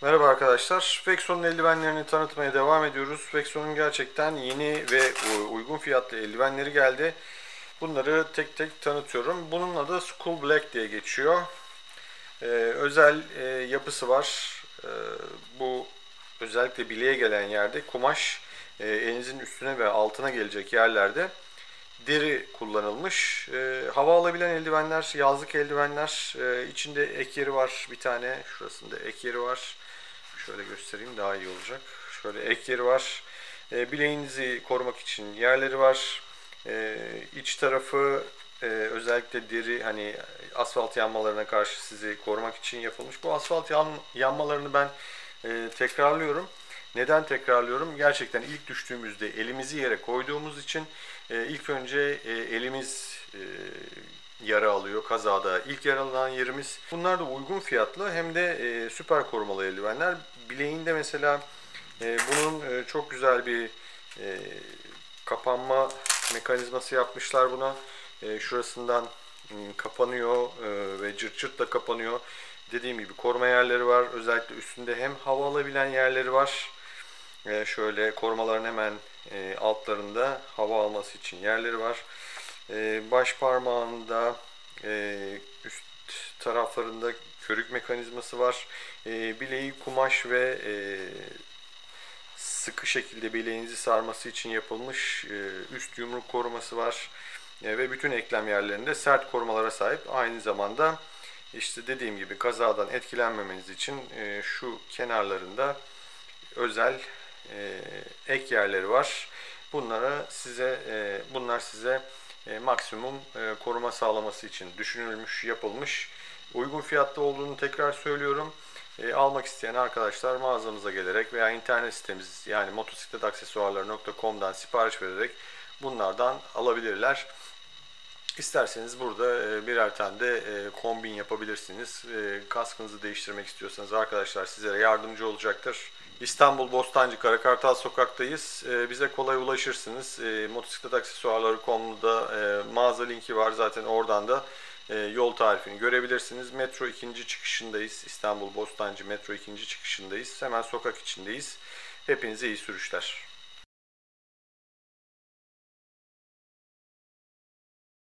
Merhaba arkadaşlar. Vexon'un eldivenlerini tanıtmaya devam ediyoruz. Vexon'un gerçekten yeni ve uygun fiyatlı eldivenleri geldi. Bunları tek tek tanıtıyorum. Bunun adı School Black diye geçiyor. Özel yapısı var. Bu özellikle bileğe gelen yerde kumaş elinizin üstüne ve altına gelecek yerlerde deri kullanılmış. Hava alabilen eldivenler, yazlık eldivenler. İçinde ek yeri var bir tane. Şurasında ek yeri var. Şöyle göstereyim daha iyi olacak. Şöyle ek yeri var. Bileğinizi korumak için yerleri var. İç tarafı özellikle deri hani asfalt yanmalarına karşı sizi korumak için yapılmış. Bu asfalt yanmalarını ben tekrarlıyorum. Neden tekrarlıyorum? Gerçekten ilk düştüğümüzde elimizi yere koyduğumuz için ilk önce elimiz yara alıyor kazada. İlk yaralanan yerimiz. Bunlar da uygun fiyatlı hem de süper korumalı eldivenler. Bileğinde mesela bunun çok güzel bir kapanma mekanizması yapmışlar buna. Şurasından kapanıyor ve cırt cırt da kapanıyor. Dediğim gibi koruma yerleri var. Özellikle üstünde hem hava alabilen yerleri var. Şöyle korumaların hemen altlarında hava alması için yerleri var. Baş parmağında üst taraflarında körük mekanizması var. Bileği kumaş ve sıkı şekilde bileğinizi sarması için yapılmış üst yumruk koruması var. Ve bütün eklem yerlerinde sert korumalara sahip. Aynı zamanda işte dediğim gibi kazadan etkilenmemeniz için şu kenarlarında özel ek yerleri var. Bunlar size maksimum koruma sağlaması için düşünülmüş, yapılmış. Uygun fiyatlı olduğunu tekrar söylüyorum. Almak isteyen arkadaşlar mağazamıza gelerek veya internet sitemiz yani motosikletaksesuarları.com'dan sipariş vererek bunlardan alabilirler. İsterseniz burada birer tane de kombin yapabilirsiniz. Kaskınızı değiştirmek istiyorsanız arkadaşlar sizlere yardımcı olacaktır. İstanbul Bostancı Karakartal Sokak'tayız. Bize kolay ulaşırsınız. Motosikletaksesuarları.com'da mağaza linki var. Zaten oradan da yol tarifini görebilirsiniz. Metro 2. çıkışındayız. İstanbul Bostancı Metro 2. çıkışındayız. Hemen sokak içindeyiz. Hepinize iyi sürüşler.